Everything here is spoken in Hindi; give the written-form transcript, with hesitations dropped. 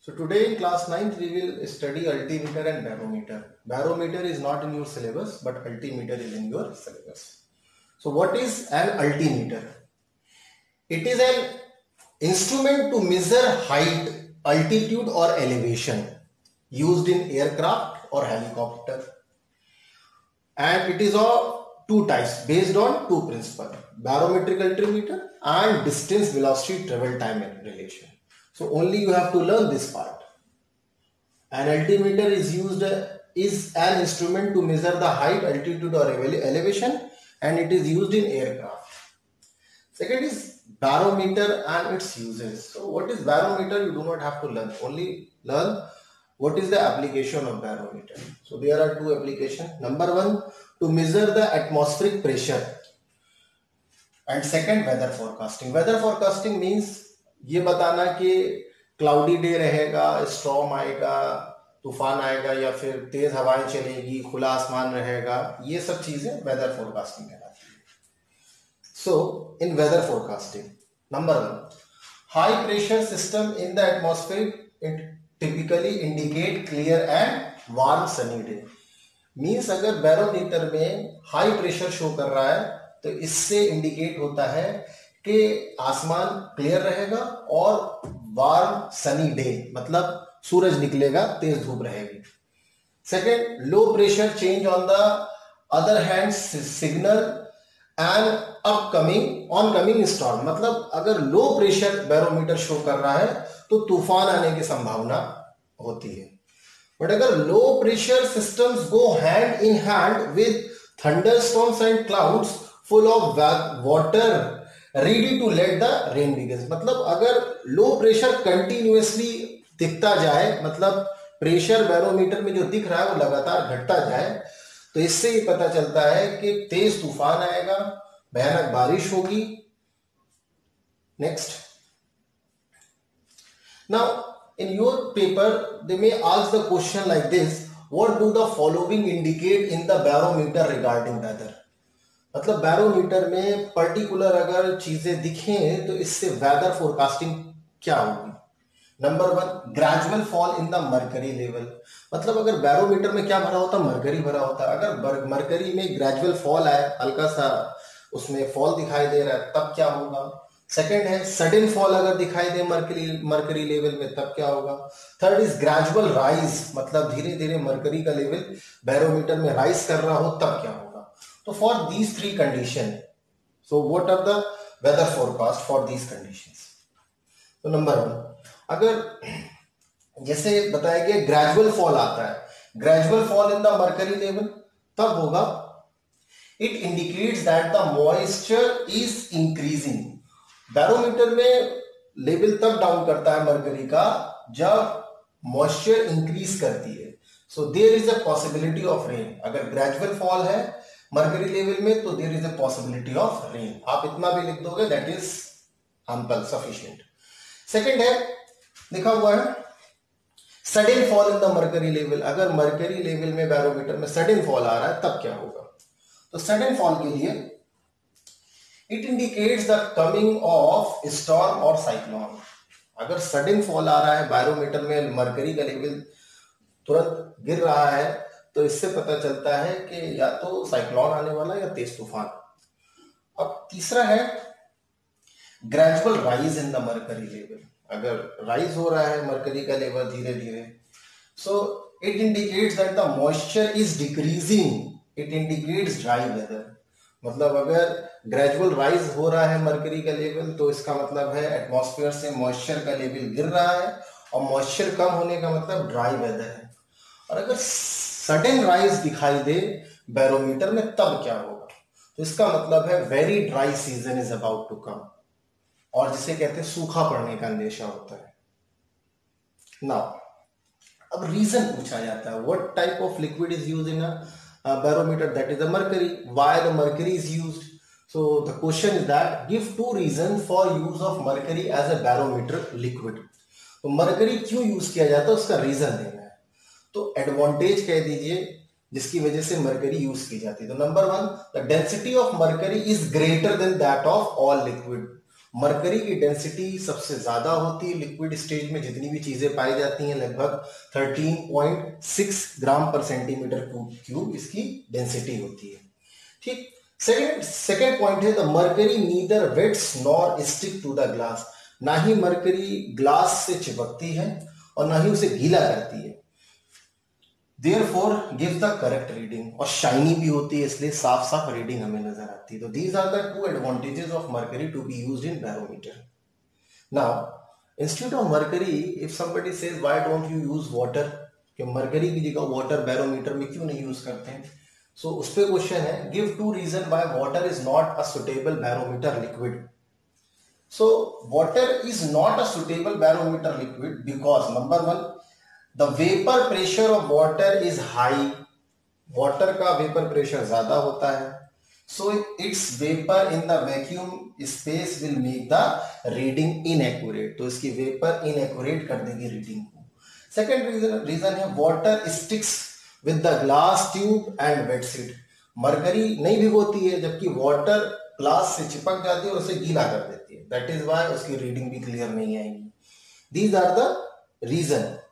So today in class 9th we will study altimeter and barometer. Barometer is not in your syllabus, but altimeter is in your syllabus. So what is an altimeter? It is an instrument to measure height, altitude or elevation used in aircraft or helicopter. And it is of two types based on two principles: barometric altimeter and distance velocity travel time relation. So only you have to learn this part. An altimeter is an instrument to measure the height, altitude or elevation, and it is used in aircraft. Second is barometer and its uses. So what is barometer? You do not have to learn. Only learn what is the application of barometer. So there are two applications. Number one, to measure the atmospheric pressure. And second, weather forecasting. Weather forecasting means ये बताना कि क्लाउडी डे रहेगा, स्टॉर्म आएगा, तूफान आएगा या फिर तेज हवाएं चलेगी, खुला आसमान रहेगा, ये सब चीजें वेदर फोरकास्टिंग कहलाती है. So in weather forecasting, number one, high pressure system in the atmosphere it typically indicate clear and warm sunny day. Means अगर बैरोमीटर में हाई प्रेशर शो कर रहा है तो इससे इंडिकेट होता है कि आसमान क्लियर रहेगा और वार्म सनी डे, मतलब सूरज निकलेगा, तेज धूप रहेगी. Second, low pressure change on the other hand signal and upcoming oncoming storm. मतलब अगर लो प्रेशर बैरोमीटर शो कर रहा है तो तूफान आने की संभावना होती है. बट अगर low pressure systems go hand in hand with thunderstorms and clouds full of water ready to let the rain begins. मतलब अगर लो प्रेशर कंटिन्यूअसली दिखता जाए, मतलब प्रेशर बैरोमीटर में जो दिख रहा है वो लगातार घटता जाए, तो इससे ये पता चलता है कि तेज तूफान आएगा, भयानक बारिश होगी. Next, now in your paper they may ask the question like this, what do the following indicate in the barometer regarding weather. मतलब बैरोमीटर में पर्टिकुलर अगर चीजें दिखें तो इससे वेदर फोरकास्टिंग क्या होगी. Number one, gradual fall in the mercury level. मतलब अगर बैरोमीटर में क्या भरा होता है, मरकरी भरा होता है. अगर मरकरी में ग्रेजुअल फॉल आए, हल्का सा उसमें फॉल दिखाई दे रहा है, तब क्या होगा. सेकेंड है सडन फॉल अगर दिखाई दे मरकरी लेवल में, तब क्या होगा. थर्ड इज ग्रेजुअल राइज, मतलब धीरे धीरे मरकरी का लेवल बैरोमीटर में राइज कर रहा हो, तब क्या होगा. तो for these three condition, so what are the weather forecast for these conditions. तो नंबर वन, अगर जैसे बताया गया ग्रेजुअल फॉल आता है, gradual fall in the mercury level, तब होगा it indicates that the moisture is increasing. Barometer में लेवल तब डाउन करता है मरकरी का जब मॉइस्चर इंक्रीज करती है. So there is a possibility of rain. अगर ग्रेजुअल फॉल है मरकरी लेवल में तो there is a possibility of rain. आप इतना भी लिख दोगे, that is ample, sufficient. Second है, लिखा हुआ है sudden fall in the mercury level. अगर मरकरी लेवल में बैरोमीटर में सडन फॉल आ रहा है तब क्या होगा. तो सडन फॉल के लिए it indicates the coming of storm और साइक्लोन. अगर सडन फॉल आ रहा है बैरोमीटर में, मरकरी का लेवल तुरंत गिर रहा है, तो इससे पता चलता है कि या तो साइक्लोन आने वाला या तेज तूफान. अब तीसरा है gradual rise in the mercury level. अगर राइज हो रहा है मरकरी का लेवल धीरे धीरे, so it indicates that the moisture is decreasing, it indicates dry weather. मतलब अगर ग्रेजुअल राइज हो रहा है मरकरी का लेवल तो इसका मतलब है एटमॉस्फेयर से मॉइस्चर का लेवल गिर रहा है, और मॉइस्चर कम होने का मतलब ड्राई वेदर है. और अगर सडन राइज दिखाई दे बैरोमीटर में तब क्या होगा. तो इसका मतलब है very dry season is about to come, और जिसे कहते हैं सूखा पड़ने का अंदेशा होता है. नाउ अब रीजन पूछा जाता है, what type of liquid is used in a barometer, that is the mercury. Why the mercury is used. So the question is that give to reason for use of mercury as a barometer liquid. तो मरकरी क्यों यूज किया जाता है, उसका रीजन देना है. तो एडवांटेज कह दीजिए जिसकी वजह से मरकरी यूज की जाती है. तो number one, the density of mercury is greater than that of all liquid. Mercury की डेंसिटी सबसे ज्यादा होती है लिक्विड स्टेज में, जितनी भी चीजें पाई जाती हैं लगभग 13.6 ग्राम पर सेंटीमीटर क्यूब इसकी डेंसिटी होती है। ठीक। सेकेंड पॉइंट है the mercury neither wets nor stick to the glass. ना ही मरकरी ग्लास से चिपकती है और ना ही उसे गीला करती है। Therefore gives the correct reading, और शाइनी भी होती है इसलिए साफ साफ रीडिंग हमें नजर आती है। तो these are the two advantages of mercury to be used in barometer. Now instead of mercury, if somebody says why don't you use water, कि मरकरी की जगह वाटर बैरोमीटर में क्यों नहीं यूज करते हैं, सो उस पे क्वेश्चन है give to reason why water is not a suitable barometer liquid. So water is not a suitable barometer liquid because number one, the vapor pressure of water is high. Water का वेपर प्रेशर ज्यादा होता है, so its vapor in the vacuum space will make the reading inaccurate. तो इसकी वेपर inaccurate कर देगी रीडिंग को। सेकेंड रीजन है water sticks with the glass tube and wets it. मरकरी नहीं भिगोती है जबकि वाटर ग्लास से चिपक जाती है और उसे गीला कर देती है, दैट इज वाई उसकी रीडिंग भी क्लियर नहीं आएगी। These are the reason